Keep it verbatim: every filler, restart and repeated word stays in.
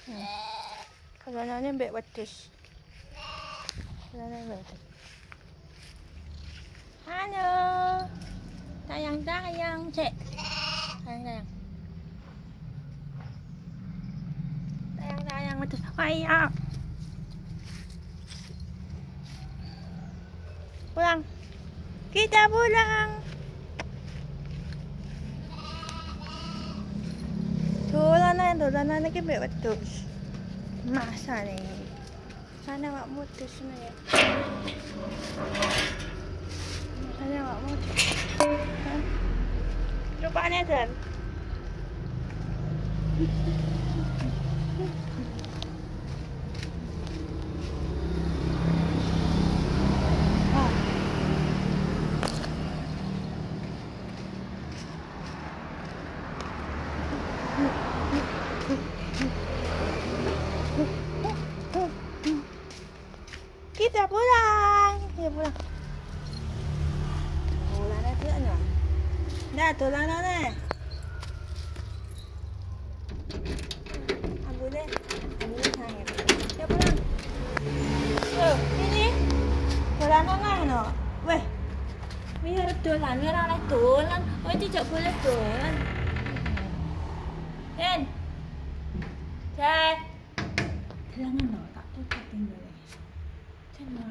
Hmm. Kalau nak ni baik batas. Kalau nak baik batas. Halo. Tayang-tayang, cek. Tayang-tayang. Tayang-tayang batas. Ayah. Pulang. Kita pulang. Tulanan, tulanan lagi baik batas. Masa ni. Sana awak motor sana ya. Sana awak motor. Ha? Cuba ni kan. Kita pulang. Kita pulang. Pulang dah tu ana. Dah pulang dah ni. Abu deh. Abu deh sayang. Kita pulang. Oh, ini. Pulang dah no. Weh. Biar tulan, biar orang tulan. Oh, tidak boleh tulan. Ken. Cek. Jangan no, tak tutup tinggal. Jangan.